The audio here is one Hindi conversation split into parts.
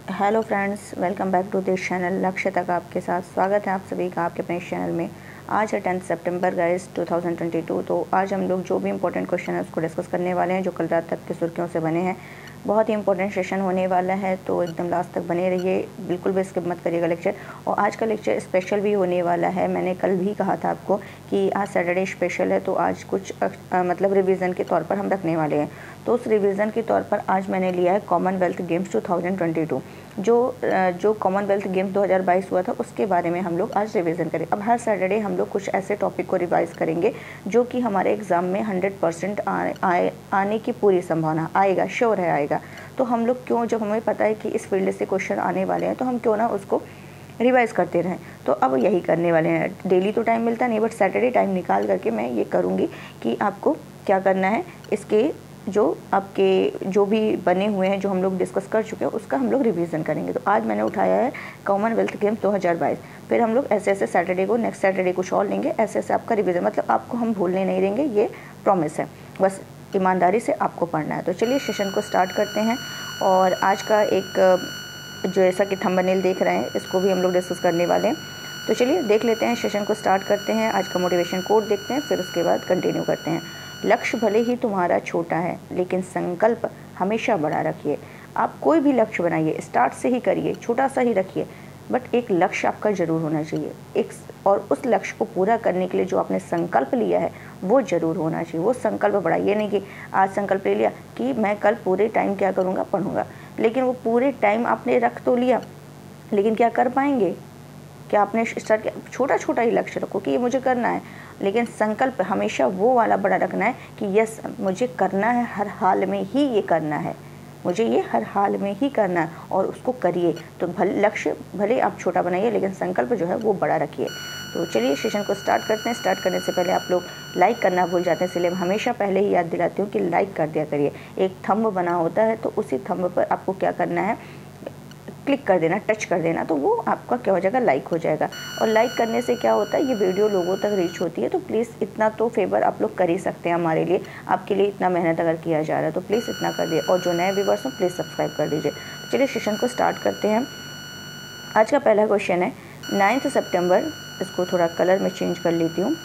Hello friends, welcome back to this channel. लक्ष्य तक आपके साथ स्वागत है आप सभी का आपके अपने चैनल में। आज है 10 सितंबर गाइस 2022। तो आज हम लोग जो भी इंपॉर्टेंट क्वेश्चन है उसको डिस्कस करने वाले हैं जो कल रात तक की सुर्खियों से बने हैं। बहुत ही इंपॉर्टेंट सेशन होने वाला है, तो एकदम लास्ट तक बने रहिए, बिल्कुल भी स्किप मत करिएगा लेक्चर। और आज का लेक्चर स्पेशल भी होने वाला है। मैंने कल भी कहा था आपको कि आज सैटरडे स्पेशल है, तो आज कुछ मतलब रिवीजन के तौर पर हम रखने वाले हैं। तो उस रिवीजन के तौर पर आज मैंने लिया है कॉमनवेल्थ गेम्स 2022। जो कॉमनवेल्थ गेम्स 2022 हुआ था उसके बारे में हम लोग आज रिवीजन करें। अब हर सैटरडे हम लोग कुछ ऐसे टॉपिक को रिवाइज करेंगे जो कि हमारे एग्ज़ाम में 100% आने की पूरी संभावना आएगा, श्योर है आएगा। तो हम लोग क्यों, जब हमें पता है कि इस फील्ड से क्वेश्चन आने वाले हैं, तो हम क्यों ना उसको रिवाइज़ करते रहें। तो अब यही करने वाले हैं। डेली तो टाइम मिलता नहीं, बट सैटरडे टाइम निकाल करके मैं ये करूँगी कि आपको क्या करना है, इसके जो आपके जो भी बने हुए हैं, जो हम लोग डिस्कस कर चुके हैं, उसका हम लोग रिवीजन करेंगे। तो आज मैंने उठाया है कॉमनवेल्थ गेम्स 2022। फिर हम लोग ऐसे ऐसे सैटरडे को, नेक्स्ट सैटरडे कुछ और लेंगे, ऐसे ऐसे आपका रिवीजन, मतलब आपको हम भूलने नहीं देंगे, ये प्रॉमिस है। बस ईमानदारी से आपको पढ़ना है। तो चलिए सेशन को स्टार्ट करते हैं। और आज का एक जैसा कि थंबनेल देख रहे हैं, इसको भी हम लोग डिस्कस करने वाले हैं। तो चलिए देख लेते हैं, सेशन को स्टार्ट करते हैं। आज का मोटिवेशन कोट देखते हैं, फिर उसके बाद कंटिन्यू करते हैं। लक्ष्य भले ही तुम्हारा छोटा है, लेकिन संकल्प हमेशा बड़ा रखिए। आप कोई भी लक्ष्य बनाइए, स्टार्ट से ही करिए, छोटा सा ही रखिए, बट एक लक्ष्य आपका ज़रूर होना चाहिए। और उस लक्ष्य को पूरा करने के लिए जो आपने संकल्प लिया है वो ज़रूर होना चाहिए। वो संकल्प बड़ा, ये नहीं कि आज संकल्प ले लिया कि मैं कल पूरे टाइम क्या करूँगा, पढ़ूँगा, लेकिन वो पूरे टाइम आपने रख तो लिया, लेकिन क्या कर पाएंगे? क्या आपने स्टार्ट किया? छोटा छोटा ही लक्ष्य रखो कि ये मुझे करना है, लेकिन संकल्प हमेशा वो वाला बड़ा रखना है कि यस मुझे करना है, हर हाल में ही ये करना है, मुझे ये हर हाल में ही करना है, और उसको करिए। तो लक्ष्य भले आप छोटा बनाइए, लेकिन संकल्प जो है वो बड़ा रखिए। तो चलिए सेशन को स्टार्ट करते हैं। स्टार्ट करने से पहले आप लोग लाइक करना भूल जाते हैं, इसलिए मैं हमेशा पहले ही याद दिलाती हूँ कि लाइक कर दिया करिए। एक थंब बना होता है, तो उसी थंब पर आपको क्या करना है, क्लिक कर देना, टच कर देना, तो वो आपका क्या हो जाएगा, लाइक हो जाएगा। और लाइक करने से क्या होता है, ये वीडियो लोगों तक रीच होती है। तो प्लीज़ इतना तो फेवर आप लोग कर ही सकते हैं हमारे लिए, आपके लिए इतना मेहनत अगर किया जा रहा है तो प्लीज़ इतना कर दिए। और जो नए व्यूवर्स हैं प्लीज़ सब्सक्राइब कर दीजिए। तो चलिए सेशन को स्टार्ट करते हैं। आज का पहला क्वेश्चन है 9 सितंबर, इसको थोड़ा कलर में चेंज कर लेती हूँ।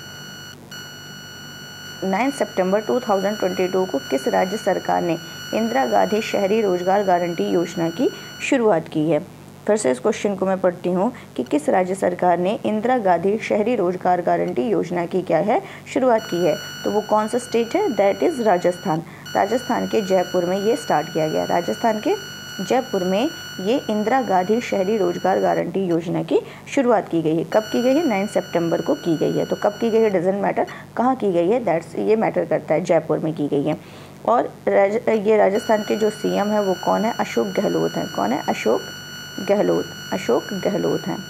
9 सितंबर 2022 को किस राज्य सरकार ने इंदिरा गांधी शहरी रोजगार गारंटी योजना की शुरुआत की है? फिर से इस क्वेश्चन को मैं पढ़ती हूँ कि किस राज्य सरकार ने इंदिरा गांधी शहरी रोजगार गारंटी योजना की क्या है, शुरुआत की है? तो वो कौन सा स्टेट है? That is Rajasthan. राजस्थान के जयपुर में ये स्टार्ट किया गया। राजस्थान के जयपुर में ये इंदिरा गांधी शहरी रोजगार गारंटी योजना की शुरुआत की गई है। कब की गई है? 9 सितंबर को की गई है। तो कब की गई है डजेंट मैटर, कहाँ की गई है, दैट्स ये मैटर करता है, जयपुर में की गई है। और ये राजस्थान के जो सीएम है वो कौन है? अशोक गहलोत हैं। कौन है? अशोक गहलोत। अशोक गहलोत हैं,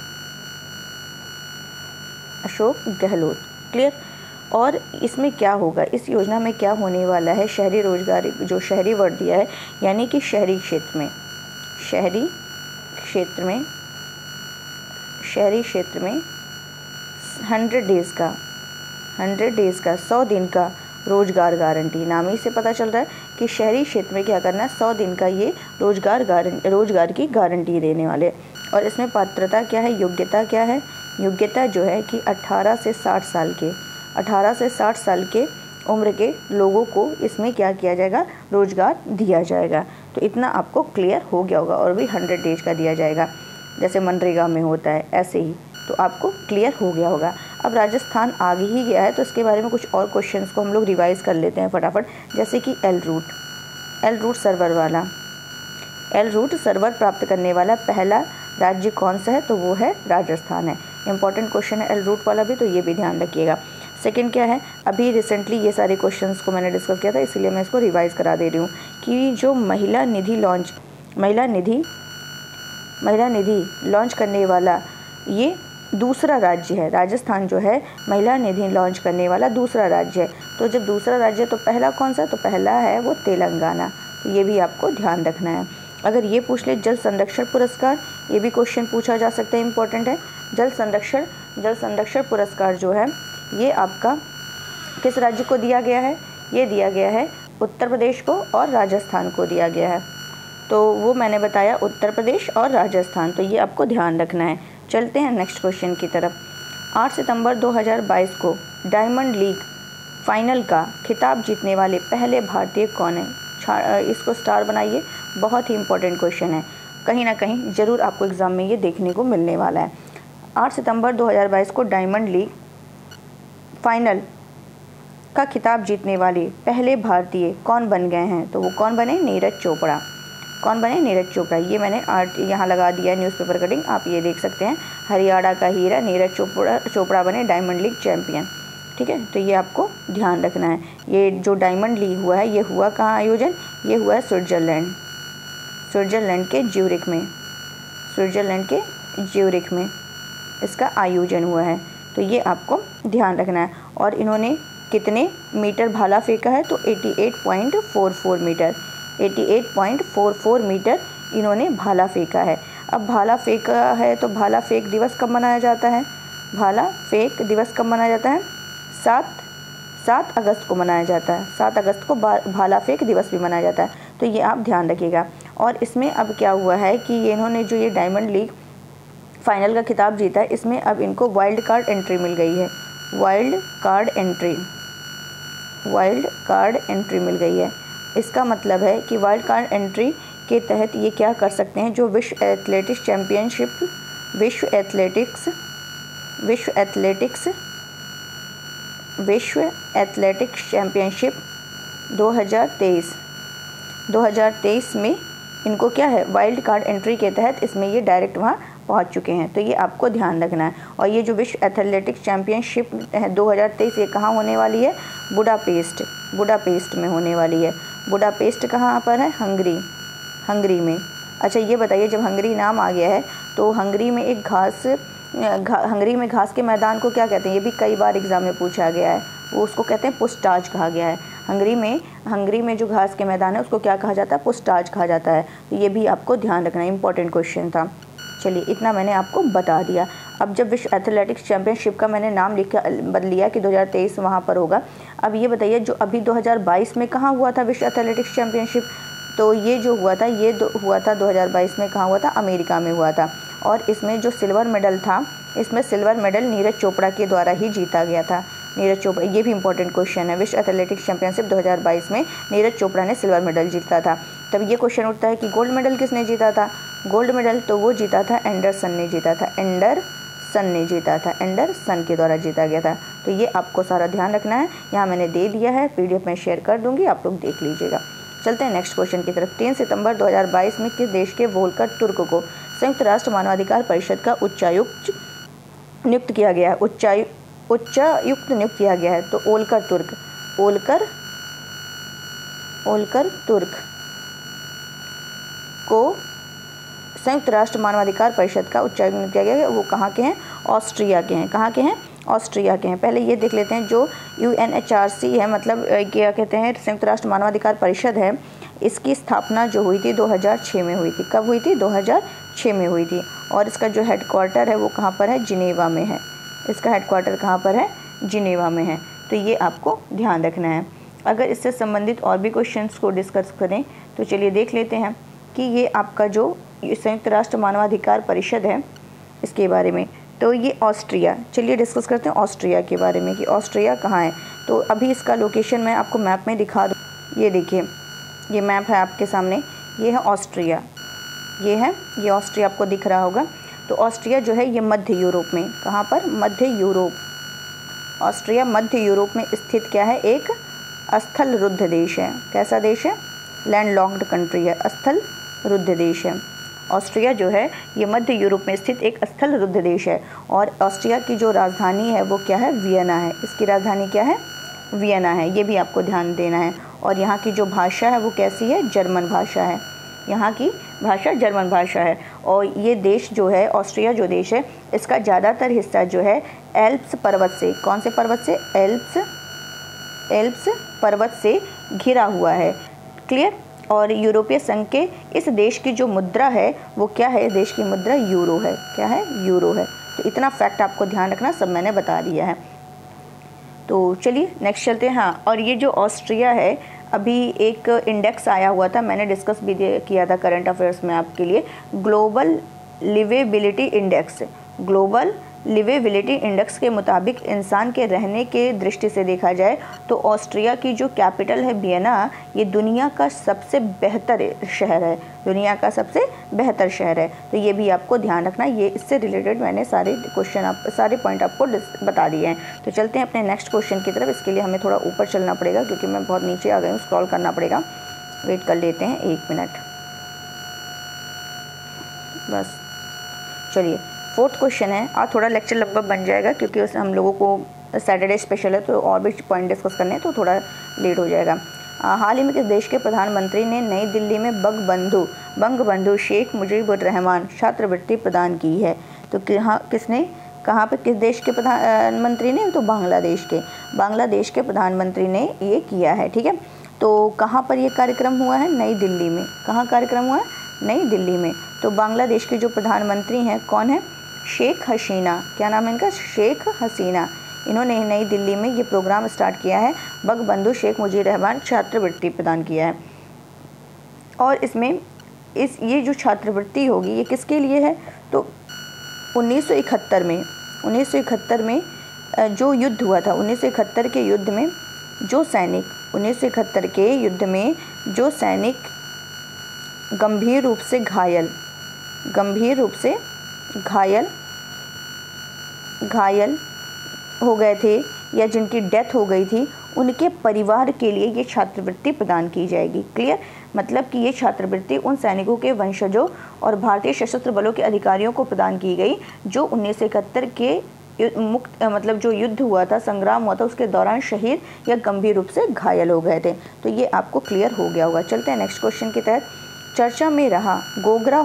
अशोक गहलोत। क्लियर? और इसमें क्या होगा, इस योजना में क्या होने वाला है? शहरी रोजगार, जो शहरी वर्ड दिया है, यानी कि शहरी क्षेत्र में, शहरी क्षेत्र में 100 डेज़ का 100 दिन का रोजगार गारंटी। नाम ही से पता चल रहा है कि शहरी क्षेत्र में क्या करना है, 100 दिन का ये रोजगार की गारंटी देने वाले। और इसमें पात्रता क्या है, योग्यता क्या है? योग्यता जो है कि 18 से 60 साल के उम्र के लोगों को इसमें क्या किया जाएगा, रोजगार दिया जाएगा। तो इतना आपको क्लियर हो गया होगा। और भी 100 डेज का दिया जाएगा, जैसे मनरेगा में होता है ऐसे ही, तो आपको क्लियर हो गया होगा। अब राजस्थान आगे ही गया है, तो इसके बारे में कुछ और क्वेश्चंस को हम लोग रिवाइज कर लेते हैं फटाफट। जैसे कि एल रूट सर्वर प्राप्त करने वाला पहला राज्य कौन सा है? तो वो है राजस्थान है। इंपॉर्टेंट क्वेश्चन है एल रूट वाला भी, तो ये भी ध्यान रखिएगा। सेकंड क्या है, अभी रिसेंटली ये सारे क्वेश्चंस को मैंने डिस्कस किया था, इसलिए मैं इसको रिवाइज करा दे रही हूँ कि जो महिला निधि लॉन्च करने वाला ये दूसरा राज्य है। राजस्थान जो है महिला निधि लॉन्च करने वाला दूसरा राज्य है। तो जब दूसरा राज्य है तो पहला कौन सा? तो पहला है वो तेलंगाना। तो ये भी आपको ध्यान रखना है। अगर ये पूछ ले जल संरक्षण पुरस्कार, ये भी क्वेश्चन पूछा जा सकता है, इंपॉर्टेंट है। जल संरक्षण पुरस्कार जो है ये आपका किस राज्य को दिया गया है? ये दिया गया है उत्तर प्रदेश को और राजस्थान को दिया गया है। तो वो मैंने बताया उत्तर प्रदेश और राजस्थान, तो ये आपको ध्यान रखना है। चलते हैं नेक्स्ट क्वेश्चन की तरफ। 8 सितंबर 2022 को डायमंड लीग फाइनल का खिताब जीतने वाले पहले भारतीय कौन है? इसको स्टार बनाइए, बहुत ही इंपॉर्टेंट क्वेश्चन है, कहीं ना कहीं ज़रूर आपको एग्ज़ाम में ये देखने को मिलने वाला है। 8 सितंबर 2022 को डायमंड लीग फाइनल का खिताब जीतने वाले पहले भारतीय कौन बन गए हैं? तो वो कौन बने? नीरज चोपड़ा। कौन बने? नीरज चोपड़ा। ये मैंने यहाँ लगा दिया है न्यूज़पेपर कटिंग, आप ये देख सकते हैं। हरियाणा का हीरा नीरज चोपड़ा बने डायमंड लीग चैंपियन। ठीक है, तो ये आपको ध्यान रखना है। ये जो डायमंड लीग हुआ है, ये हुआ कहाँ आयोजन? ये हुआ है स्विट्ज़रलैंड के ज्यूरिख में। स्विट्ज़रलैंड के ज्यूरिख में इसका आयोजन हुआ है, तो ये आपको ध्यान रखना है। और इन्होंने कितने मीटर भाला फेंका है? तो 88.44 मीटर। 88.44 मीटर इन्होंने भाला फेंका है। अब भाला फेंका है तो भाला फेंक दिवस कब मनाया जाता है? भाला फेंक दिवस कब मनाया जाता है? 7 अगस्त को मनाया जाता है। 7 अगस्त को भाला फेंक दिवस भी मनाया जाता है, तो ये आप ध्यान रखिएगा। और इसमें अब क्या हुआ है कि इन्होंने जो ये डायमंड लीग फाइनल का खिताब जीता है, इसमें अब इनको वाइल्ड कार्ड एंट्री मिल गई है। वाइल्ड कार्ड एंट्री मिल गई है। इसका मतलब है कि वाइल्ड कार्ड एंट्री के तहत ये क्या कर सकते हैं? जो विश्व एथलेटिक्स चैम्पियनशिप 2023 में इनको क्या है? वाइल्ड कार्ड एंट्री के तहत इसमें ये डायरेक्ट वहाँ पहुँच चुके हैं, तो ये आपको ध्यान रखना है। और ये जो विश्व एथलेटिक्स चैम्पियनशिप है 2023, ये कहाँ होने वाली है? बुडापेस्ट में होने वाली है। बुडापेस्ट कहाँ पर है? हंगरी में। अच्छा ये बताइए, जब हंगरी नाम आ गया है तो हंगरी में एक हंगरी में घास के मैदान को क्या कहते हैं? ये भी कई बार एग्जाम में पूछा गया है। वो उसको कहते हैं पुस्टाज कहा गया है। हंगरी में जो घास के मैदान है उसको क्या कहा जाता है? पुस्टाज कहा जाता है। तो ये भी आपको ध्यान रखना, इंपॉर्टेंट क्वेश्चन था। चलिए इतना मैंने आपको बता दिया। अब जब विश्व एथलेटिक्स चैम्पियनशिप का मैंने नाम बदल लिया कि 2023 वहाँ पर होगा। अब ये बताइए, जो अभी 2022 में कहाँ हुआ था विश्व एथलेटिक्स चैम्पियनशिप? तो ये जो हुआ था, हुआ था 2022 में। कहाँ हुआ था? अमेरिका में हुआ था। और इसमें जो सिल्वर मेडल था, इसमें सिल्वर मेडल नीरज चोपड़ा के द्वारा ही जीता गया था। नीरज चोपड़ा, ये भी इंपॉर्टेंट क्वेश्चन है। विश्व एथलेटिक्स चैंपियनशिप 2022 में नीरज चोपड़ा ने सिल्वर मेडल जीता था। तब ये क्वेश्चन उठता है कि गोल्ड मेडल किसने जीता था? गोल्ड मेडल तो वो जीता था, एंडरसन ने जीता था। एंडरसन के द्वारा जीता गया था। तो ये आपको सारा ध्यान रखना है। यहाँ मैंने दे दिया है, PDF में शेयर कर दूँगी, आप लोग देख लीजिएगा। चलते हैं नेक्स्ट क्वेश्चन की तरफ। 3 सितंबर 2022 में किस देश के वोल्कर तुर्क को संयुक्त राष्ट्र मानवाधिकार परिषद का उच्चायुक्त नियुक्त किया गया है? उच्चायुक्त नियुक्त किया गया है। तो ओलकर तुर्क को संयुक्त राष्ट्र मानवाधिकार परिषद का उच्चायुक्त नियुक्त किया गया है। वो कहाँ के हैं? ऑस्ट्रिया के हैं। कहाँ के हैं? ऑस्ट्रिया के हैं। पहले ये देख लेते हैं, जो UNHRC है, मतलब क्या कहते हैं, संयुक्त राष्ट्र मानवाधिकार परिषद है, इसकी स्थापना जो हुई थी 2006 में हुई थी। कब हुई थी? 2006 में हुई थी। और इसका जो हेडक्वार्टर है वो कहाँ पर है? जिनेवा में है। इसका हेडक्वार्टर कहाँ पर है? जिनेवा में है। तो ये आपको ध्यान रखना है। अगर इससे संबंधित और भी क्वेश्चंस को डिस्कस करें तो चलिए देख लेते हैं कि ये आपका जो संयुक्त राष्ट्र मानवाधिकार परिषद है इसके बारे में। तो ये ऑस्ट्रिया, चलिए डिस्कस करते हैं ऑस्ट्रिया के बारे में कि ऑस्ट्रिया कहाँ है। तो अभी इसका लोकेशन मैं आपको मैप में दिखा दूँ। ये देखिए, ये मैप है आपके सामने, ये है ऑस्ट्रिया। ये ऑस्ट्रिया आपको दिख रहा होगा। तो ऑस्ट्रिया जो है ये मध्य यूरोप में, कहाँ पर? मध्य यूरोप। ऑस्ट्रिया मध्य यूरोप में स्थित क्या है? एक स्थल रुद्ध देश है। कैसा देश है? लैंडलॉक्ड कंट्री है, स्थल रुद्ध देश है। ऑस्ट्रिया जो है ये मध्य यूरोप में स्थित एक स्थल रुद्ध देश है। और ऑस्ट्रिया की जो राजधानी है वो क्या है? वियना है। इसकी राजधानी क्या है? वियना है। ये भी आपको ध्यान देना है। और यहाँ की जो भाषा है वो कैसी है? जर्मन भाषा है। यहाँ की भाषा जर्मन भाषा है। और ये देश जो है, ऑस्ट्रिया जो देश है, इसका ज़्यादातर हिस्सा जो है एल्प्स पर्वत से, कौन से पर्वत से? एल्प्स पर्वत से घिरा हुआ है। क्लियर? और यूरोपीय संघ के इस देश की जो मुद्रा है वो क्या है? देश की मुद्रा यूरो है। क्या है? यूरो है। तो इतना फैक्ट आपको ध्यान रखना, सब मैंने बता दिया है। तो चलिए नेक्स्ट चलते हैं। हाँ, और ये जो ऑस्ट्रिया है, अभी एक इंडेक्स आया हुआ था, मैंने डिस्कस भी किया था करंट अफेयर्स में आपके लिए, global liveability index. Global liveability index के मुताबिक इंसान के रहने के दृष्टि से देखा जाए तो ऑस्ट्रिया की जो कैपिटल है वियना, ये दुनिया का सबसे बेहतर शहर है, दुनिया का सबसे बेहतर शहर है। तो ये भी आपको ध्यान रखना, ये इससे रिलेटेड मैंने सारे पॉइंट आपको बता दिए हैं। तो चलते हैं अपने नेक्स्ट क्वेश्चन की तरफ। इसके लिए हमें थोड़ा ऊपर चलना पड़ेगा क्योंकि मैं बहुत नीचे आ गई हूँ, स्क्रॉल करना पड़ेगा। वेट कर लेते हैं 1 मिनट बस। चलिए, 4th क्वेश्चन है। आज थोड़ा लेक्चर लगभग बन जाएगा क्योंकि उसमें हम लोगों को सैटरडे स्पेशल है तो और भी पॉइंट डिस्कस करने हैं, तो थोड़ा लेट हो जाएगा। हाल ही में किस देश के प्रधानमंत्री ने नई दिल्ली में बंगबंधु शेख मुजीबुर रहमान छात्रवृत्ति प्रदान की है? तो कहाँ पे किस देश के प्रधानमंत्री ने? तो बांग्लादेश के प्रधानमंत्री ने ये किया है। ठीक है, तो कहाँ पर ये कार्यक्रम हुआ है? नई दिल्ली में। कहाँ कार्यक्रम हुआ है? नई दिल्ली में। तो बांग्लादेश के जो प्रधानमंत्री हैं कौन है? शेख हसीना। क्या नाम है इनका? शेख हसीना। इन्होंने नई दिल्ली में ये प्रोग्राम स्टार्ट किया है, बंगबंधु शेख मुजीबुर रहमान छात्रवृत्ति प्रदान किया है। और इसमें ये जो छात्रवृत्ति होगी ये किसके लिए है? तो 1971 में जो युद्ध हुआ था, 1971 के युद्ध में जो सैनिक 1971 के युद्ध में जो सैनिक गंभीर रूप से घायल हो गए थे या जिनकी डेथ हो गई थी, उनके परिवार के लिए ये छात्रवृत्ति प्रदान की जाएगी। क्लियर? मतलब कि ये छात्रवृत्ति उन सैनिकों के वंशजों और भारतीय सशस्त्र बलों के अधिकारियों को प्रदान की गई जो 1971 के जो युद्ध हुआ था, संग्राम हुआ था, उसके दौरान शहीद या गंभीर रूप से घायल हो गए थे। तो ये आपको क्लियर हो गया होगा। चलते हैं नेक्स्ट क्वेश्चन की तरफ। चर्चा में रहा गोगरा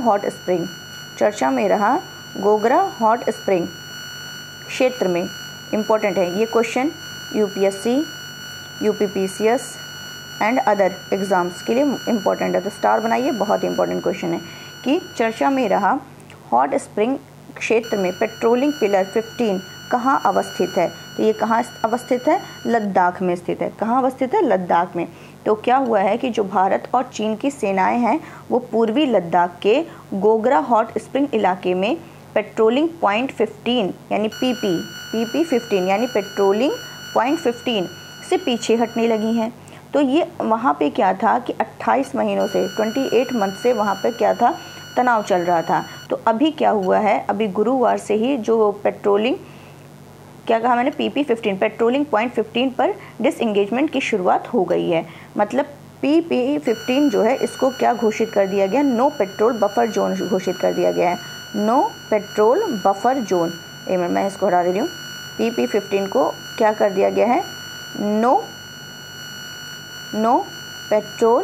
हॉट स्प्रिंग क्षेत्र में, इम्पोर्टेंट है ये question, UPSC, UPPCS and other exams के लिए इम्पोर्टेंट है। तो स्टार बनाइए, बहुत इंपॉर्टेंट क्वेश्चन है कि चर्चा में रहा हॉट स्प्रिंग क्षेत्र में पेट्रोलिंग पिलर 15 कहाँ अवस्थित है? तो ये कहाँ अवस्थित है? लद्दाख में स्थित है। कहाँ अवस्थित है? लद्दाख में। तो क्या हुआ है कि जो भारत और चीन की सेनाएं हैं वो पूर्वी लद्दाख के गोगरा हॉट स्प्रिंग इलाके में पेट्रोलिंग पॉइंट 15 यानी पीपी 15 यानी पेट्रोलिंग पॉइंट 15 से पीछे हटने लगी हैं। तो ये वहाँ पे क्या था कि 28 महीनों से 28 मंथ से वहाँ पे क्या था? तनाव चल रहा था। तो अभी क्या हुआ है? अभी गुरुवार से ही जो पेट्रोलिंग, क्या कहा मैंने? पीपी 15 पेट्रोलिंग पॉइंट 15 पर डिसएंगेजमेंट की शुरुआत हो गई है। मतलब पीपी 15 जो है इसको क्या घोषित कर दिया गया? नो पेट्रोल बफर जोन घोषित कर दिया गया है। नो पेट्रोल बफर जोन, एक मिनट मैं इसको हटा दे रही हूँ। पीपी 15 को क्या कर दिया गया है? नो पेट्रोल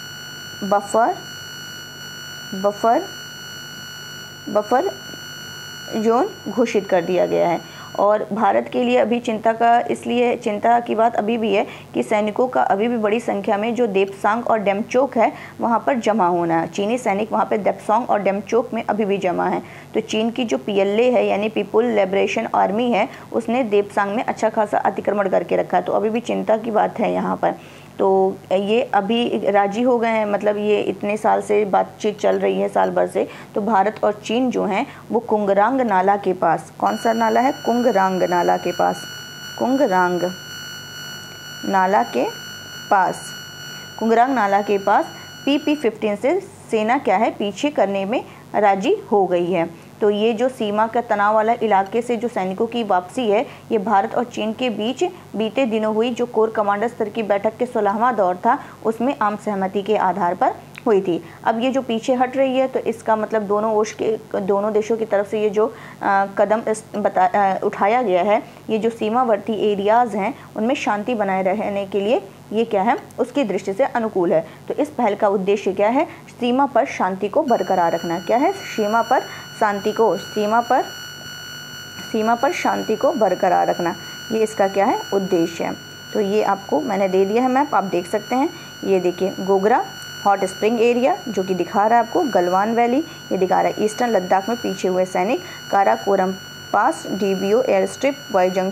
बफर जोन घोषित कर दिया गया है। और भारत के लिए अभी चिंता की बात अभी भी है कि सैनिकों का अभी भी बड़ी संख्या में जो देपसांग और डेमचोक है वहाँ पर जमा होना है। चीनी सैनिक वहाँ पर देपसांग और डेमचोक में अभी भी जमा है। तो चीन की जो PLA है यानी पीपुल लिबरेशन आर्मी है, उसने देपसांग में अच्छा खासा अतिक्रमण करके रखा है। तो अभी भी चिंता की बात है यहाँ पर। तो ये अभी राजी हो गए हैं, मतलब ये इतने साल से बातचीत चल रही है, साल भर से। तो भारत और चीन जो हैं वो कुंगरांग नाला के पास, कौन सा नाला है? कुंगरांग नाला के पास, कुंगरांग नाला के पास पीपी 15 से सेना क्या है? पीछे करने में राजी हो गई है। तो ये जो सीमा का तनाव वाला इलाके से जो सैनिकों की वापसी है, ये भारत और चीन के बीच बीते दिनों हुई जो कोर कमांडर स्तर की बैठक के 16वां दौर था, उसमें आम सहमति के आधार पर हुई थी। अब ये जो पीछे हट रही है तो इसका मतलब दोनों देशों की तरफ से ये जो कदम उठाया गया है, ये जो सीमावर्ती एरियाज़ हैं उनमें शांति बनाए रहने के लिए ये क्या है? उसकी दृष्टि से अनुकूल है। तो इस पहल का उद्देश्य क्या है? सीमा पर शांति को बरकरार रखना। क्या है? सीमा पर शांति को बरकरार रखना, ये इसका क्या है? उद्देश्य है। तो ये आपको मैंने दे दिया है मैप, आप देख सकते हैं। ये देखिए गोगरा हॉट स्प्रिंग एरिया जो कि दिखा रहा है आपको, गलवान वैली ये दिखा रहा है, ईस्टर्न लद्दाख में पीछे हुए सैनिक, Karakoram pass, DBO air strip, Y junction,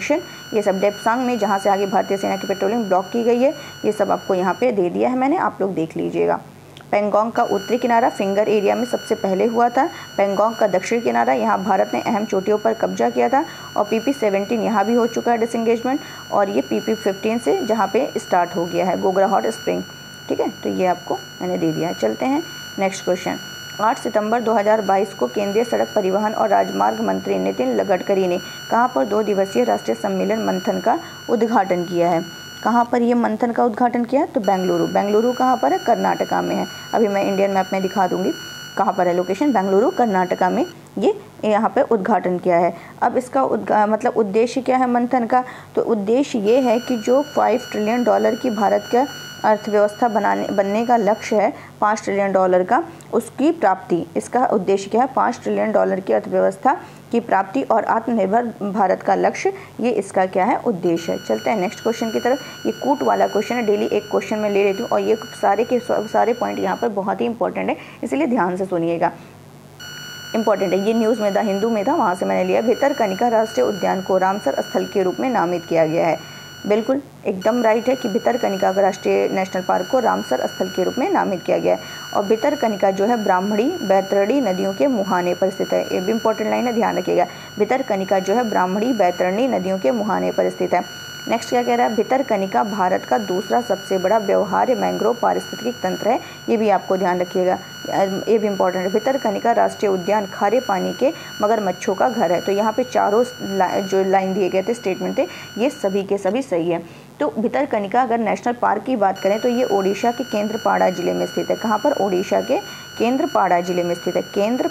ये सब डेप्सांग में, जहाँ से आगे भारतीय सेना की पेट्रोलिंग ब्लॉक की गई है, ये सब आपको यहाँ पे दे दिया है मैंने, आप लोग देख लीजिएगा। पेंगोंग का उत्तरी किनारा फिंगर एरिया में सबसे पहले हुआ था। पेंगोंग का दक्षिणी किनारा, यहाँ भारत ने अहम चोटियों पर कब्जा किया था और PP-17 यहाँ भी हो चुका है डिसंगेजमेंट, और ये PP-15 से जहाँ पे स्टार्ट हो गया है गोगरा हॉट स्प्रिंग। ठीक है, तो ये आपको मैंने दे दिया है। चलते हैं नेक्स्ट क्वेश्चन। 8 सितंबर 2022 को केंद्रीय सड़क परिवहन और राजमार्ग मंत्री नितिन गडकरी ने कहाँ पर 2 दिवसीय राष्ट्रीय सम्मेलन मंथन का उद्घाटन किया है? कहाँ पर ये मंथन का उद्घाटन किया है? तो बेंगलुरु। बेंगलुरु कहाँ पर है? कर्नाटका में है। अभी मैं इंडियन मैप में दिखा दूंगी कहाँ पर है लोकेशन। बेंगलुरु कर्नाटका में ये यहाँ पे उद्घाटन किया है। अब इसका मतलब उद्देश्य क्या है मंथन का? तो उद्देश्य ये है कि जो $5 ट्रिलियन की भारत का अर्थव्यवस्था बनने का लक्ष्य है, $5 ट्रिलियन का, उसकी प्राप्ति, इसका उद्देश्य क्या है? $5 ट्रिलियन की अर्थव्यवस्था की प्राप्ति और आत्मनिर्भर भारत का लक्ष्य, ये इसका क्या है? उद्देश्य है। चलते हैं नेक्स्ट क्वेश्चन की तरफ। ये कूट वाला क्वेश्चन है, डेली एक क्वेश्चन मैं ले लेती हूँ और ये सारे के सारे पॉइंट यहाँ पर बहुत ही इंपॉर्टेंट है, इसलिए ध्यान से सुनिएगा। इंपॉर्टेंट है, ये न्यूज़ में था, हिंदू में था, वहाँ से मैंने लिया। भितरकनिका राष्ट्रीय उद्यान को रामसर स्थल के रूप में नामित किया गया है। बिल्कुल एकदम राइट है कि भितरकनिका राष्ट्रीय नेशनल पार्क को रामसर स्थल के रूप में नामित किया गया है। और भितरकनिका जो है ब्राह्मणी बैतरणी नदियों के मुहाने पर स्थित है। ये भी इंपॉर्टेंट लाइन है, ध्यान रखिएगा। भितरकनिका जो है ब्राह्मणी बैतरणी नदियों के मुहाने पर स्थित है। नेक्स्ट क्या कह रहा है? भितरकनिका भारत का दूसरा सबसे बड़ा व्यवहार्य मैंग्रोव पारिस्थितिक तंत्र है। ये भी आपको ध्यान रखिएगा, ये भी इंपॉर्टेंट है। भितरकनिका राष्ट्रीय उद्यान खारे पानी के मगरमच्छों का घर है। तो यहाँ पे चारों जो लाइन दिए गए थे, स्टेटमेंट थे, ये सभी के सभी सही है। तो भितरकनिका अगर नेशनल पार्क की बात करें तो ये ओडिशा के केंद्रपाड़ा जिले में स्थित है। कहाँ पर? ओडिशा के केंद्रपाड़ा जिले में स्थित है।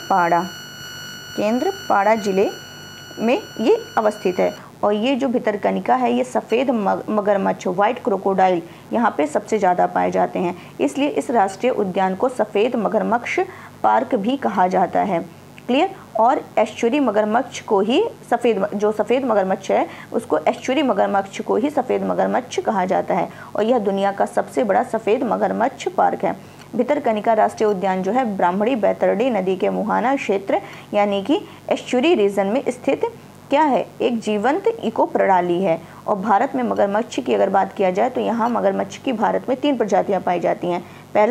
केंद्रपाड़ा जिले में ये अवस्थित है। और ये जो भितरकनिका है, ये सफ़ेद मगरमच्छ, वाइट क्रोकोडाइल, यहाँ पे सबसे ज़्यादा पाए जाते हैं, इसलिए इस राष्ट्रीय उद्यान को सफ़ेद मगरमच्छ पार्क भी कहा जाता है। क्लियर? और एस्चुरी मगरमच्छ को ही सफ़ेद मगरमच्छ है, उसको एस्चुरी मगरमच्छ को ही सफ़ेद मगरमच्छ कहा जाता है। और यह दुनिया का सबसे बड़ा सफ़ेद मगरमच्छ पार्क है। भितरकनिका राष्ट्रीय उद्यान जो है ब्राह्मणी बैतरणी नदी के मुहाना क्षेत्र यानी कि एस्चुरी रीजन में स्थित क्या है? एक जीवंत इको प्रणाली है। और भारत में मगरमच्छ की अगर बात किया जाए तो यहाँ मगरमच्छ की भारत में 3 प्रजातियाँ पाई जाती हैं।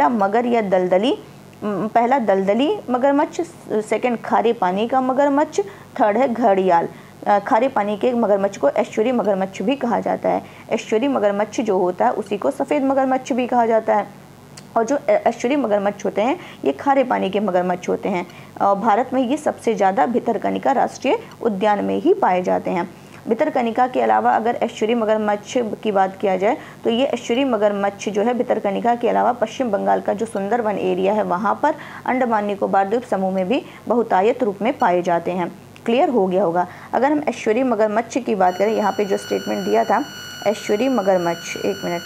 पहला दलदली मगरमच्छ, सेकंड खारे पानी का मगरमच्छ, थर्ड है घड़ियाल। खारे पानी के मगरमच्छ को एस्चुरी मगरमच्छ भी कहा जाता है। एस्चुरी मगरमच्छ जो होता है उसी को सफ़ेद मगरमच्छ भी कहा जाता है। और जो एस्चुरी मगरमच्छ होते हैं ये खारे पानी के मगरमच्छ होते हैं। और भारत में ये सबसे ज़्यादा भितरकनिका राष्ट्रीय उद्यान में ही पाए जाते हैं। भितरकनिका के अलावा अगर एस्चुरी मगरमच्छ की बात किया जाए तो ये एस्चुरी मगरमच्छ जो है भितरकनिका के अलावा पश्चिम बंगाल का जो सुंदरवन एरिया है वहाँ पर, अंडमान निकोबार द्वीप समूह में भी बहुतायत रूप में पाए जाते हैं। क्लियर हो गया होगा। अगर हम एस्चुरी मगरमच्छ की बात करें, यहाँ पे जो स्टेटमेंट दिया था एस्चुरी मगरमच्छ, एक मिनट,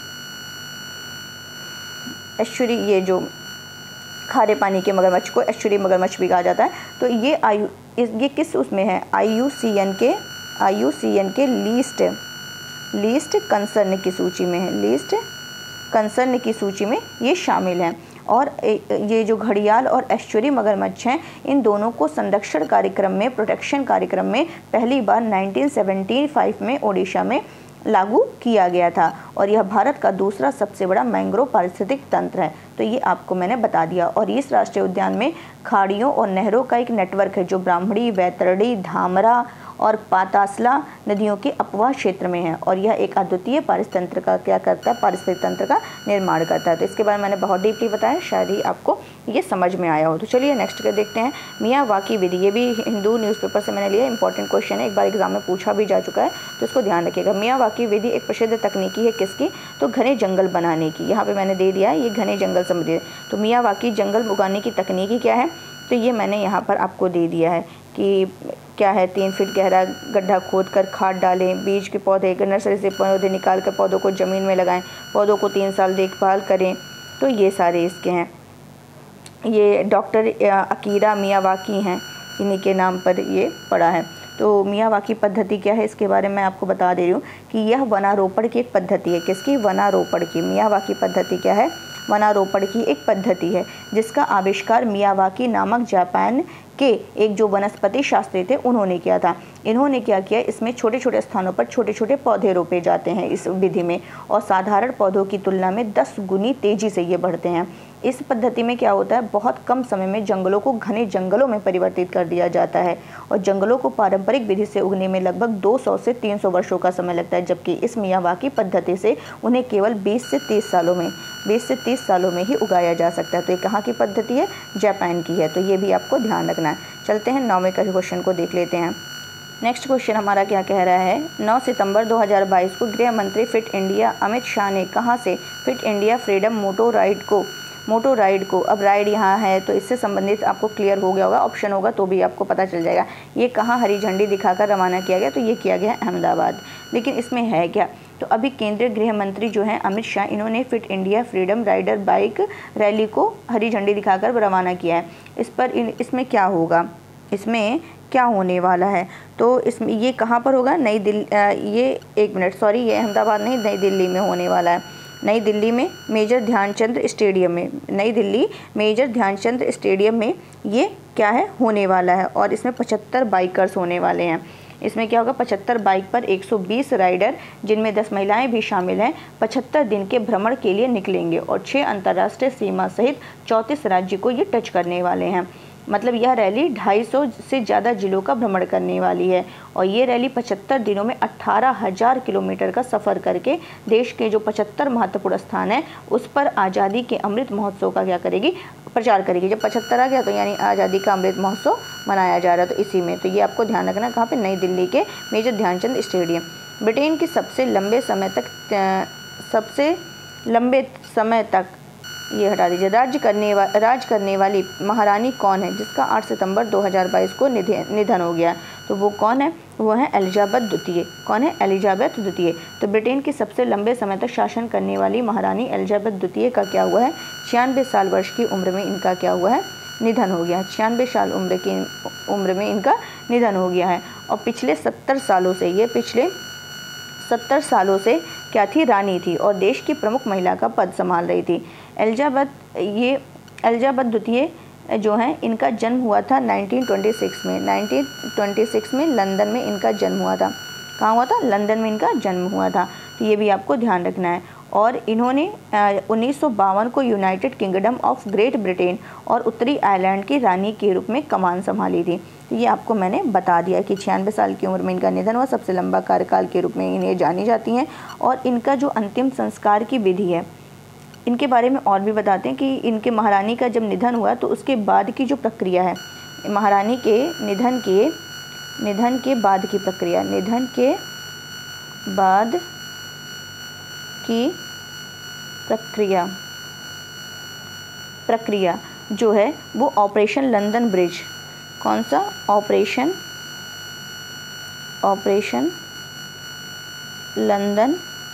एस्चुरी, ये जो खारे पानी के मगरमच्छ को एस्चुरी मगरमच्छ भी कहा जाता है। तो ये किस उसमें है? IUCN के लीस्ट कंसर्न की सूची में है। लीस्ट कंसर्न की सूची में ये शामिल हैं। और ये जो घड़ियाल और एस्चुरी मगरमच्छ हैं, इन दोनों को संरक्षण कार्यक्रम में, प्रोटेक्शन कार्यक्रम में पहली बार 1975 में ओडिशा में लागू किया गया था। और यह भारत का दूसरा सबसे बड़ा मैंग्रोव पारिस्थितिक तंत्र है। तो ये आपको मैंने बता दिया। और इस राष्ट्रीय उद्यान में खाड़ियों और नहरों का एक नेटवर्क है जो ब्राह्मणी, बैतरणी, धामरा और पातासला नदियों के अपवाह क्षेत्र में है। और यह एक अद्वितीय पारिस्थितिक तंत्र का क्या करता है? पारिस्थितिक तंत्र का निर्माण करता है। तो इसके बारे में मैंने बहुत डीपली बताया, शायद ही आपको ये समझ में आया हो। तो चलिए नेक्स्ट का देखते हैं। मियावाकी विधि, ये भी हिंदू न्यूज़पेपर से मैंने लिया, इंपॉर्टेंट क्वेश्चन है, एक बार एग्जाम में पूछा भी जा चुका है, तो इसको ध्यान रखिएगा। मियावाकी विधि एक प्रसिद्ध तकनीकी है किसकी? तो घने जंगल बनाने की। यहाँ पे मैंने दे दिया है, ये घने जंगल संबंधी है। तो मियावाकी जंगल उगाने की तकनीकी क्या है? तो ये मैंने यहाँ पर आपको दे दिया है कि क्या है। 3 फीट गहरा गड्ढा खोदकर खाद डालें, बीज के पौधे नर्सरी से पौधे निकाल कर पौधों को ज़मीन में लगाएं, पौधों को 3 साल देखभाल करें। तो ये सारे इसके हैं। ये डॉक्टर अकीरा मियावाकी हैं, इन्हीं के नाम पर ये पड़ा है। तो मियावाकी पद्धति क्या है इसके बारे में आपको बता दे रही हूँ कि यह वनारोपण की एक पद्धति है। किसकी? वनारोपण की। मियावाकी पद्धति क्या है? वनारोपण की एक पद्धति है जिसका आविष्कार मियावाकी नामक जापान के एक जो वनस्पति शास्त्री थे उन्होंने किया था। इन्होंने क्या किया, इसमें छोटे छोटे स्थानों पर छोटे छोटे पौधे रोपे जाते हैं इस विधि में, और साधारण पौधों की तुलना में 10 गुनी तेजी से ये बढ़ते हैं। इस पद्धति में क्या होता है, बहुत कम समय में जंगलों को घने जंगलों में परिवर्तित कर दिया जाता है और जंगलों को पारंपरिक विधि से उगने में लगभग 200 से 300 वर्षों का समय लगता है, जबकि इस मियावाकी पद्धति से उन्हें केवल 20 से 30 सालों में ही उगाया जा सकता है। तो ये कहाँ की पद्धति है, जापान की है, तो ये भी आपको ध्यान रखना है। चलते हैं 9वें का क्वेश्चन को देख लेते हैं। नेक्स्ट क्वेश्चन हमारा क्या कह रहा है, 9 सितंबर 2022 को गृह मंत्री फिट इंडिया अमित शाह ने कहाँ से fit India freedom moto ride को, अब राइड यहाँ है तो इससे संबंधित आपको क्लियर हो गया होगा, ऑप्शन होगा तो भी आपको पता चल जाएगा। ये कहाँ हरी झंडी दिखाकर रवाना किया गया, तो ये किया गया अहमदाबाद। लेकिन इसमें है क्या, तो अभी केंद्रीय गृह मंत्री जो हैं अमित शाह, इन्होंने fit India freedom rider bike rally को हरी झंडी दिखाकर रवाना किया है। इसमें क्या होगा, इसमें क्या होने वाला है, तो इसमें ये कहाँ पर होगा, ये अहमदाबाद नहीं, नई दिल्ली में होने वाला है। नई दिल्ली में मेजर ध्यानचंद स्टेडियम में ये क्या है, होने वाला है। और इसमें 75 बाइकर्स होने वाले हैं। इसमें क्या होगा, 75 बाइक पर 120 राइडर, जिनमें 10 महिलाएं भी शामिल हैं, 75 दिन के भ्रमण के लिए निकलेंगे और 6 अंतर्राष्ट्रीय सीमा सहित 34 राज्य को ये टच करने वाले हैं। मतलब यह रैली 250 से ज़्यादा जिलों का भ्रमण करने वाली है और ये रैली 75 दिनों में 18,000 किलोमीटर का सफ़र करके देश के जो 75 महत्वपूर्ण स्थान हैं उस पर आज़ादी के अमृत महोत्सव का क्या करेगी, प्रचार करेगी। जब 75 आ गया तो यानी आज़ादी का अमृत महोत्सव मनाया जा रहा है, तो इसी में, तो ये आपको ध्यान रखना, कहाँ पे, नई दिल्ली के मेजर ध्यानचंद स्टेडियम। ब्रिटेन की सबसे लंबे समय तक ये हटा दीजिए, राज करने वाली महारानी कौन है जिसका 8 सितंबर 2022 को निधन हो गया, तो वो कौन है, वो है एलिजाबेथ द्वितीय। कौन है, एलिजाबेथ द्वितीय। तो ब्रिटेन की सबसे लंबे समय तक शासन करने वाली महारानी एलिजाबेथ द्वितीय का क्या हुआ है, 96 साल वर्ष की उम्र में इनका क्या हुआ है, निधन हो गया। 96 साल उम्र में इनका निधन हो गया है। और पिछले 70 सालों से क्या थी, रानी थी और देश की प्रमुख महिला का पद संभाल रही थी। एलिजाबेथ द्वितीय जो हैं, इनका जन्म हुआ था 1926 में लंदन में इनका जन्म हुआ था। कहाँ हुआ था, लंदन में इनका जन्म हुआ था, तो ये भी आपको ध्यान रखना है। और इन्होंने 1952 को United Kingdom of Great Britain और उत्तरी आयरलैंड की रानी के रूप में कमान संभाली थी। तो ये आपको मैंने बता दिया कि 96 साल की उम्र में इनका निधन हुआ, सबसे लंबा कार्यकाल के रूप में इन्हें जानी जाती हैं। और इनका जो अंतिम संस्कार की विधि है, इनके बारे में और भी बताते हैं कि इनके महारानी का जब निधन हुआ तो उसके बाद की जो प्रक्रिया है, महारानी के निधन के बाद की प्रक्रिया जो है वो ऑपरेशन लंदन ब्रिज, कौन सा, ऑपरेशन लंदन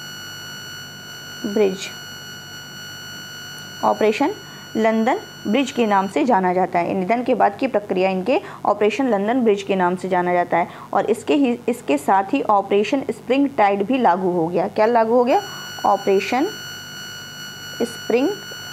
ब्रिज के नाम से जाना जाता है। निधन के बाद की प्रक्रिया इनके ऑपरेशन लंदन ब्रिज के नाम से जाना जाता है। और इसके साथ ही ऑपरेशन स्प्रिंग टाइड भी लागू हो गया। क्या लागू हो गया, ऑपरेशन स्प्रिंग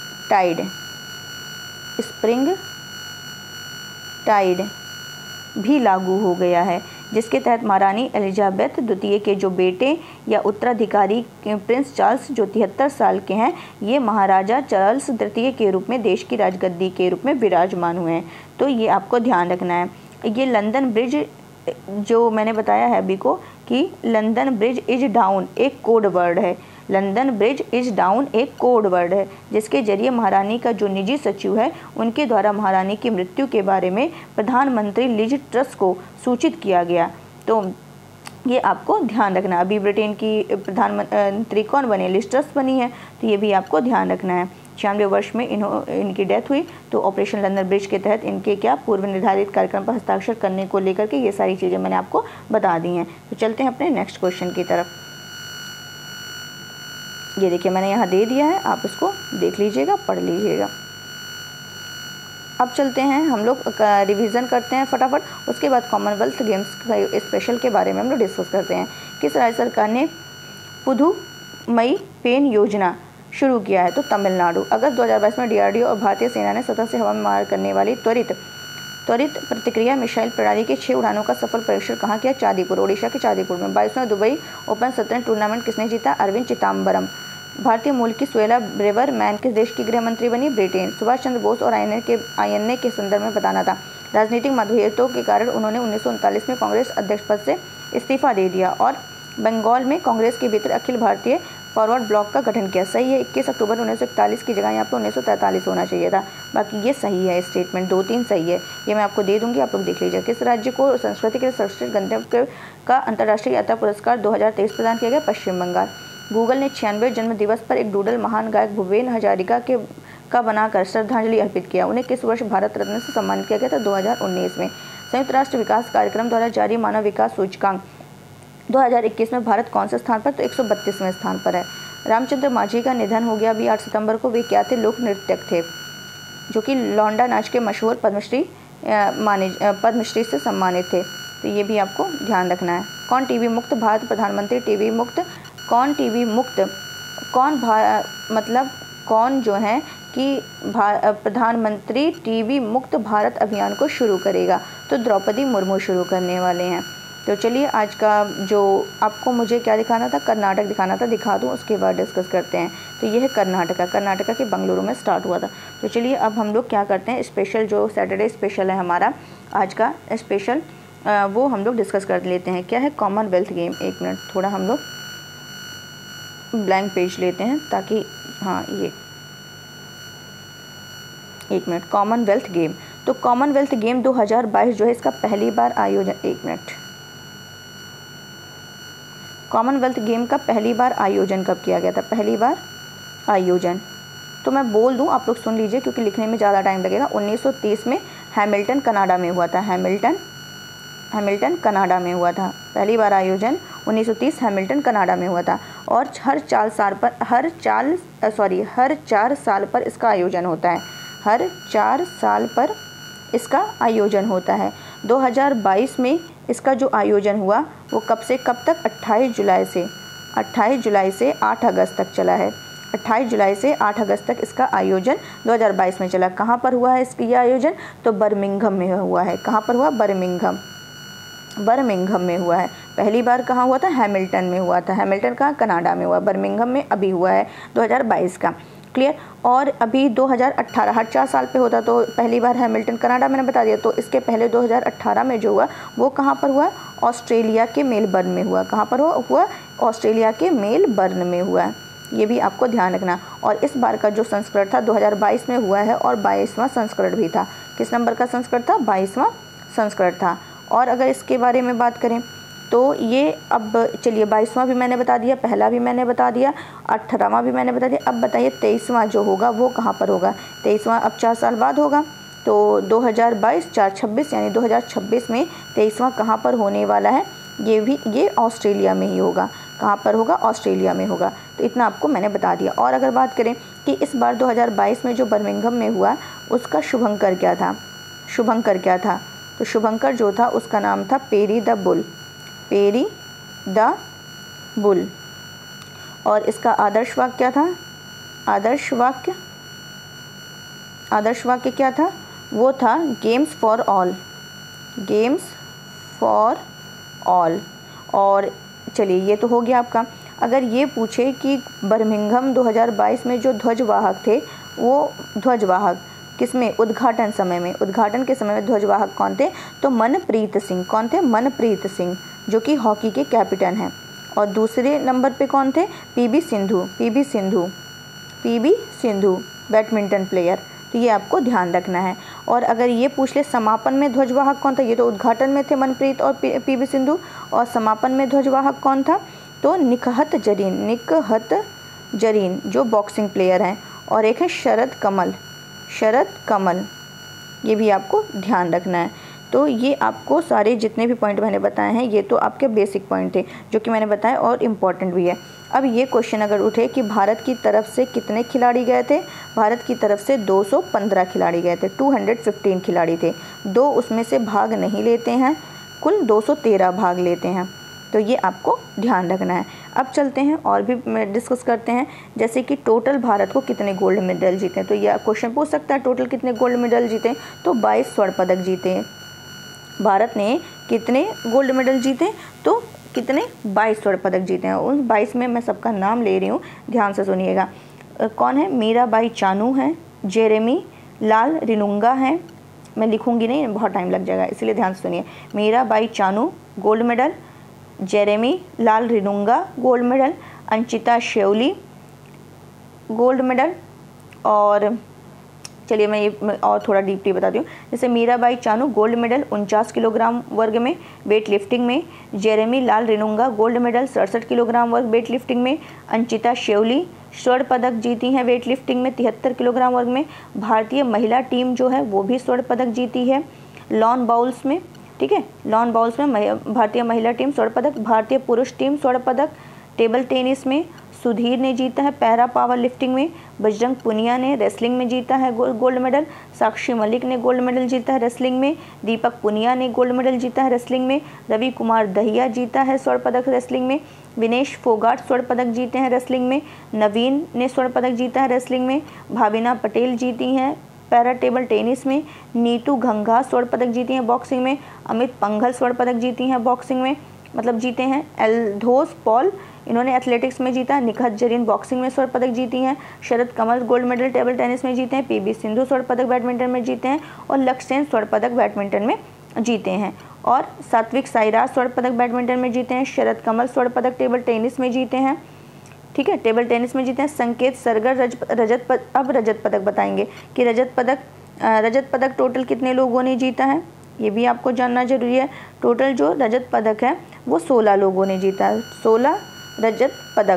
टाइड भी लागू हो गया है, जिसके तहत महारानी एलिजाबेथ द्वितीय के जो बेटे या उत्तराधिकारी प्रिंस चार्ल्स जो 73 साल के हैं, ये महाराजा चार्ल्स तृतीय के रूप में देश की राजगद्दी के रूप में विराजमान हुए हैं। तो ये आपको ध्यान रखना है। ये लंदन ब्रिज जो मैंने बताया है अभी को कि लंदन ब्रिज इज डाउन एक कोड वर्ड है। लंदन ब्रिज इज डाउन एक कोड वर्ड है, जिसके जरिए महारानी का जो निजी सचिव है उनके द्वारा महारानी की मृत्यु के बारे में प्रधानमंत्री लिज ट्रस को सूचित किया गया। तो ये आपको ध्यान रखना। अभी ब्रिटेन की प्रधानमंत्री कौन बने, लिज ट्रस बनी है, तो ये भी आपको ध्यान रखना है। 96 वर्ष में इनकी डेथ हुई। तो ऑपरेशन लंदन ब्रिज के तहत इनके क्या पूर्व निर्धारित कार्यक्रम पर हस्ताक्षर करने को लेकर के ये सारी चीज़ें मैंने आपको बता दी हैं। तो चलते हैं अपने नेक्स्ट क्वेश्चन की तरफ। ये देखिए मैंने यहाँ दे दिया है, आप इसको देख लीजिएगा, पढ़ लीजिएगा। अब चलते हैं हम लोग रिवीजन करते हैं फटाफट, उसके बाद कॉमनवेल्थ गेम्स स्पेशल के बारे में हम लोग डिस्कस करते हैं। किस राज्य सरकार ने पुदुमई पेन योजना शुरू किया है? तो तमिलनाडु। अगस्त 2022 में DRDO और भारतीय सेना ने सतह से हवा में मार करने वाली त्वरित प्रतिक्रिया मिसाइल प्रणाली के 6 उड़ानों का सफल परीक्षण कहाँ किया? चांदीपुर, ओडिशा के चांदीपुर में। 22वां दुबई ओपन शतरंज टूर्नामेंट किसने जीता? अरविंद चिदम्बरम। भारतीय मूल की सुएला ब्रेवरमैन किस देश की गृह मंत्री बनी? ब्रिटेन। सुभाष चंद्र बोस और INA के संदर्भ में बताना था। राजनीतिक मतभेदों के कारण उन्होंने 1939 में कांग्रेस अध्यक्ष पद से इस्तीफा दे दिया और बंगाल में कांग्रेस के भीतर अखिल भारतीय फॉरवर्ड ब्लॉक का गठन किया। सही है, 21 अक्टूबर 1941 की जगह यहाँ पर 1943 होना चाहिए था। बाकी ये सही है स्टेटमेंट, 2-3 सही है, ये मैं आपको दे दूंगी, आप लोग देख लीजिए। किस राज्य को संस्कृति के सर्वश्रेष्ठ गंतव्य का अंतर्राष्ट्रीय यात्रा पुरस्कार 2023 प्रदान किया गया? पश्चिम बंगाल। गूगल ने 96वें जन्म दिवस पर एक डूडल महान गायक भूपेन हजारिका का बनाकर श्रद्धांजलि अर्पित किया। उन्हें किस वर्ष भारत रत्न से सम्मानित किया गया था? 2019 में। संयुक्त राष्ट्र विकास कार्यक्रम द्वारा जारी मानव विकास सूचकांक 2021 में भारत कौन से स्थान पर? तो 132वें स्थान पर है। रामचंद्र मांझी का निधन हो गया अभी 8 सितंबर को। वे क्या थे? लोक नृत्यक थे जो कि लौंडा नाच के मशहूर पद्मश्री से सम्मानित थे। तो ये भी आपको ध्यान रखना है। कौन टीबी मुक्त भारत प्रधानमंत्री? टीबी मुक्त कौन? टीबी मुक्त कौन? मतलब कौन जो है कि प्रधानमंत्री टीबी मुक्त भारत अभियान को शुरू करेगा? तो द्रौपदी मुर्मू शुरू करने वाले हैं। तो चलिए आज का जो आपको मुझे क्या दिखाना था? कर्नाटक दिखाना था, दिखा दूँ, उसके बाद डिस्कस करते हैं। तो ये है कर्नाटका के बंगलुरु में स्टार्ट हुआ था। तो चलिए अब हम लोग क्या करते हैं, स्पेशल जो सैटरडे स्पेशल है हमारा आज का स्पेशल, वो हम लोग डिस्कस कर लेते हैं। क्या है? Commonwealth game. 1 मिनट, थोड़ा हम लोग ब्लैंक पेज लेते हैं ताकि हाँ ये 1 मिनट। कॉमनवेल्थ गेम, तो कॉमनवेल्थ गेम 2022 जो है इसका पहली बार आयोजन, 1 मिनट। कॉमनवेल्थ गेम का पहली बार आयोजन कब किया गया था? पहली बार आयोजन तो मैं बोल दूं, आप लोग सुन लीजिए क्योंकि लिखने में ज़्यादा टाइम लगेगा। 1930 में हैमिल्टन कनाडा में हुआ था। हैमिल्टन कनाडा में हुआ था। पहली बार आयोजन 1930 हैमिल्टन कनाडा में हुआ था। और हर 4 साल पर इसका आयोजन होता है। हर 4 साल पर इसका आयोजन होता है। 2022 में इसका जो आयोजन हुआ वो कब से कब तक? 28 जुलाई से 8 अगस्त तक चला है। 28 जुलाई से 8 अगस्त तक इसका आयोजन 2022 में चला। कहाँ पर हुआ है इसका ये आयोजन? तो बर्मिंघम में हुआ है। कहाँ पर हुआ? बर्मिंघम में हुआ है। पहली बार कहाँ हुआ था? हैमिल्टन में हुआ था। हैमिल्टन कहाँ? कनाडा में हुआ। बर्मिंघम में अभी हुआ है 2022 का। क्लियर। और अभी 2018 हर 4 साल पे होता, तो पहली बार हैमिल्टन कनाडा मैंने बता दिया। तो इसके पहले 2018 में जो हुआ वो कहाँ पर हुआ? ऑस्ट्रेलिया के मेलबर्न में हुआ। कहाँ पर हुआ? ऑस्ट्रेलिया के मेलबर्न में हुआ। ये भी आपको ध्यान रखना। और इस बार का जो संस्करण था 2022 में हुआ है और 22वां संस्करण भी था। किस नंबर का संस्करण था? 22वां संस्करण था। और अगर इसके बारे में बात करें तो ये अब चलिए 22वां भी मैंने बता दिया, पहला भी मैंने बता दिया, 18वां भी मैंने बता दिया। अब बताइए 23वां जो होगा वो कहाँ पर होगा? 23वां अब 4 साल बाद होगा। तो 2022 4 26 यानी 2026 में 23वां कहाँ पर होने वाला है? ये ऑस्ट्रेलिया में ही होगा। कहाँ पर होगा? ऑस्ट्रेलिया में होगा। तो इतना आपको मैंने बता दिया। और अगर बात करें कि इस बार 2022 में जो बर्मिंघम में हुआ उसका शुभंकर क्या था? तो शुभंकर जो था उसका नाम था पेरी द बुल। और इसका आदर्श वाक्य क्या था? आदर्श वाक्य क्या था? वो था गेम्स फॉर ऑल। और चलिए ये तो हो गया आपका। अगर ये पूछे कि बर्मिंघम 2022 में जो ध्वजवाहक थे वो ध्वजवाहक किसमें? उद्घाटन के समय में ध्वजवाहक कौन थे? तो मनप्रीत सिंह। कौन थे? मनप्रीत सिंह, जो कि हॉकी के कैप्टन हैं। और दूसरे नंबर पे कौन थे? PV Sindhu badminton player. तो ये आपको ध्यान रखना है। और अगर ये पूछ ले समापन में ध्वजवाहक कौन था? ये तो उद्घाटन में थे मनप्रीत और पीबी सिंधु, और समापन में ध्वजवाहक कौन था? तो निकहत जरीन जो बॉक्सिंग प्लेयर हैं। और एक है शरद कमल, ये भी आपको ध्यान रखना है। तो ये आपको सारे जितने भी पॉइंट मैंने बताए हैं ये तो आपके बेसिक पॉइंट थे जो कि मैंने बताए और इम्पॉर्टेंट भी है। अब ये क्वेश्चन अगर उठे कि भारत की तरफ से कितने खिलाड़ी गए थे? भारत की तरफ से 215 खिलाड़ी गए थे। 215 खिलाड़ी थे। 2 उसमें से भाग नहीं लेते हैं, कुल 213 भाग लेते हैं। तो ये आपको ध्यान रखना है। अब चलते हैं और भी डिस्कस करते हैं, जैसे कि टोटल भारत को कितने गोल्ड मेडल जीते हैं। तो यह क्वेश्चन पूछ सकता है टोटल कितने गोल्ड मेडल जीते, तो 22 स्वर्ण पदक जीते हैं। भारत ने कितने गोल्ड मेडल जीते, तो कितने 22 स्वर्ण पदक जीते हैं। उन 22 में मैं सबका नाम ले रही हूँ, ध्यान से सुनिएगा। कौन है, मीराबाई चानू हैं, जेरेमी लाल रिनुंगा हैं, मैं लिखूंगी नहीं, बहुत टाइम लग जाएगा, इसलिए ध्यान से सुनिए। Mirabai Chanu gold medal, Jeremy Lal Rinnunga gold medal, अंचिता शेवली गोल्ड मेडल। और चलिए मैं ये और थोड़ा डीपली बताती हूँ। जैसे Mirabai Chanu gold medal 49 kilogram वर्ग में वेट लिफ्टिंग में, Jeremy Lal Rinnunga gold medal 67 kilogram वर्ग वेट लिफ्टिंग में, अंचिता शेवली स्वर्ण पदक जीती हैं वेट लिफ्टिंग में 73 किलोग्राम वर्ग में। भारतीय महिला टीम जो है वो भी स्वर्ण पदक जीती है लॉन बाउल्स में, ठीक है, लॉन बाउल्स में भारतीय महिला टीम स्वर्ण पदक। भारतीय पुरुष टीम स्वर्ण पदक टेबल टेनिस में सुधीर ने जीता है, पैरा पावर लिफ्टिंग में बजरंग पुनिया ने रेसलिंग में जीता है गोल्ड मेडल, साक्षी मलिक ने गोल्ड मेडल जीता है रेसलिंग में, दीपक पुनिया ने गोल्ड मेडल जीता है रेसलिंग में, रवि कुमार दहिया जीता है स्वर्ण पदक रेसलिंग में, विनेश फोगाट स्वर्ण पदक जीते हैं रेसलिंग में, नवीन ने स्वर्ण पदक जीता है रेसलिंग में, भाविना पटेल जीती हैं पैरा टेबल टेनिस में, नीतू घंघा स्वर्ण पदक जीती हैं बॉक्सिंग में, अमित पंघल स्वर्ण पदक जीती हैं बॉक्सिंग में, मतलब जीते हैं। एल्दोस पॉल इन्होंने एथलेटिक्स में जीता है, निखत जरीन बॉक्सिंग में स्वर्ण पदक जीती हैं, Sharath Kamal gold medal table tennis में जीते हैं, पीवी सिंधु स्वर्ण पदक बैडमिंटन में जीते हैं और लक्ष्य सेन स्वर्ण पदक बैडमिंटन में जीते हैं, और सात्विक साईराज स्वर्ण पदक बैडमिंटन में जीते हैं, शरद कमल स्वर्ण पदक टेबल टेनिस में जीते हैं, ठीक है, टेबल टेनिस में जीते हैं। संकेत सरगर अब रजत पदक बताएंगे कि रजत पदक टोटल कितने लोगों ने जीता है, ये भी आपको जानना जरूरी है। टोटल जो रजत पदक है वो 16 लोगों ने जीता है, 16 रजत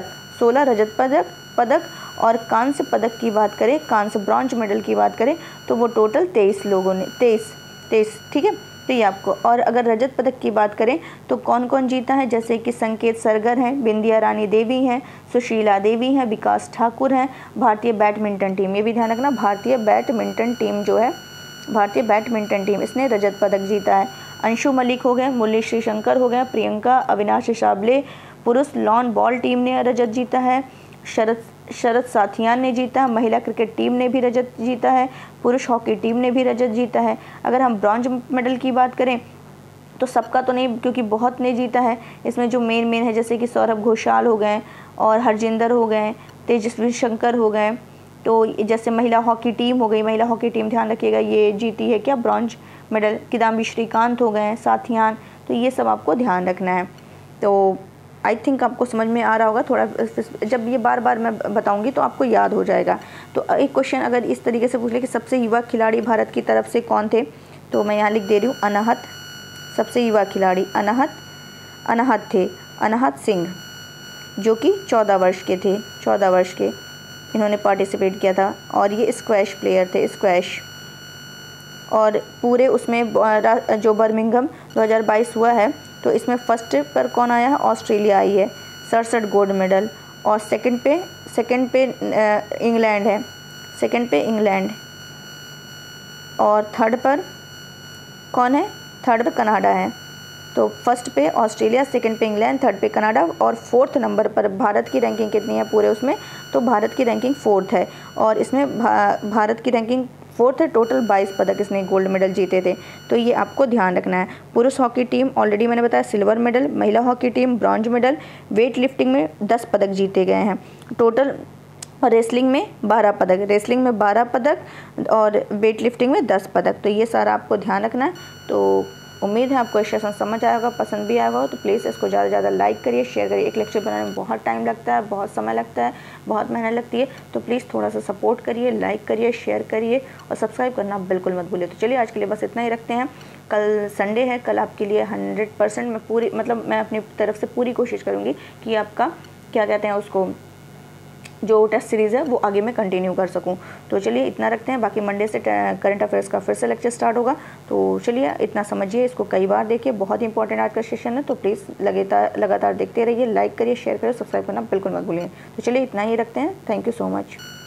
पदक। और कांस्य पदक की बात करें, कांस्य ब्रॉन्ज मेडल की बात करें तो वो टोटल 23 लोगों ने 23, ठीक है। तो ये आपको, और अगर रजत पदक की बात करें तो कौन कौन जीता है, जैसे कि संकेत सरगर हैं, बिंदिया रानी देवी हैं, सुशीला देवी हैं, विकास ठाकुर हैं। भारतीय बैडमिंटन टीम, ये भी ध्यान रखना, भारतीय बैडमिंटन टीम जो है, भारतीय बैडमिंटन टीम इसने रजत पदक जीता है। अंशु मलिक हो गए, मुरली श्रीशंकर हो गए, प्रियंका अविनाश साबले, पुरुष लॉन बॉल टीम ने रजत जीता है, शरद साथियान ने जीता, महिला क्रिकेट टीम ने भी रजत जीता है, पुरुष हॉकी टीम ने भी रजत जीता है। अगर हम ब्रॉन्ज मेडल की बात करें तो सबका तो नहीं, क्योंकि बहुत ने जीता है, इसमें जो मेन है जैसे कि सौरभ घोषाल हो गए और हरजिंदर हो गए, तेजस्वी शंकर हो गए। तो जैसे महिला हॉकी टीम हो गई, महिला हॉकी टीम ध्यान रखिएगा ये जीती है क्या, ब्रॉन्ज मेडल। किदाम्बी श्रीकांत हो गए, साथियान, तो ये सब आपको ध्यान रखना है। तो आई थिंक आपको समझ में आ रहा होगा, थोड़ा जब ये बार बार मैं बताऊंगी तो आपको याद हो जाएगा। तो एक क्वेश्चन अगर इस तरीके से पूछ ले कि सबसे युवा खिलाड़ी भारत की तरफ से कौन थे, तो मैं यहाँ लिख दे रही हूँ अनाहत, सबसे युवा खिलाड़ी अनाहत थे, अनाहत सिंह, जो कि 14 वर्ष के थे, 14 वर्ष के इन्होंने पार्टिसिपेट किया था। और ये स्क्वैश प्लेयर थे, स्क्वैश। और पूरे उसमें जो बर्मिंघम 2022 हुआ है तो इसमें फर्स्ट पर कौन आया है, ऑस्ट्रेलिया आई है, 67 गोल्ड मेडल। और सेकंड पे इंग्लैंड है, सेकंड पे इंग्लैंड। और थर्ड पर कौन है, थर्ड पे कनाडा है। तो फर्स्ट पे ऑस्ट्रेलिया, सेकंड पे इंग्लैंड, थर्ड पे कनाडा, और फोर्थ नंबर पर भारत की रैंकिंग कितनी है पूरे उसमें, तो भारत की रैंकिंग 4th है। और इसमें भारत की रैंकिंग 4th है, टोटल 22 पदक इसने गोल्ड मेडल जीते थे। तो ये आपको ध्यान रखना है। पुरुष हॉकी टीम ऑलरेडी मैंने बताया सिल्वर मेडल, महिला hockey team bronze medal, weightlifting में 10 पदक जीते गए हैं टोटल, रेसलिंग में 12 पदक, और वेट लिफ्टिंग में 10 पदक। तो ये सारा आपको ध्यान रखना है। तो उम्मीद है आपको सेशन समझ आया होगा, पसंद भी आया होगा। तो प्लीज़ इसको ज़्यादा से ज़्यादा लाइक करिए, शेयर करिए। एक लेक्चर बनाने में बहुत टाइम लगता है, बहुत समय लगता है, बहुत मेहनत लगती है। तो प्लीज़ थोड़ा सा सपोर्ट करिए, लाइक करिए, शेयर करिए और सब्सक्राइब करना बिल्कुल मत भूलिए। तो चलिए आज के लिए बस इतना ही रखते हैं। कल संडे है, कल आपके लिए 100% मैं अपनी तरफ से पूरी कोशिश करूँगी कि आपका क्या कहते हैं उसको, जो टेस्ट सीरीज़ है वो आगे मैं कंटिन्यू कर सकूं। तो चलिए इतना रखते हैं। बाकी मंडे से करंट अफेयर्स का फिर से लेक्चर स्टार्ट होगा। तो चलिए इतना समझिए, इसको कई बार देखिए, बहुत इंपॉर्टेंट आज का सेशन है। तो प्लीज़ लगातार देखते रहिए, लाइक करिए, शेयर करिए, सब्सक्राइब करना बिल्कुल मत भूलिए। तो चलिए इतना ही रखते हैं। Thank you so much.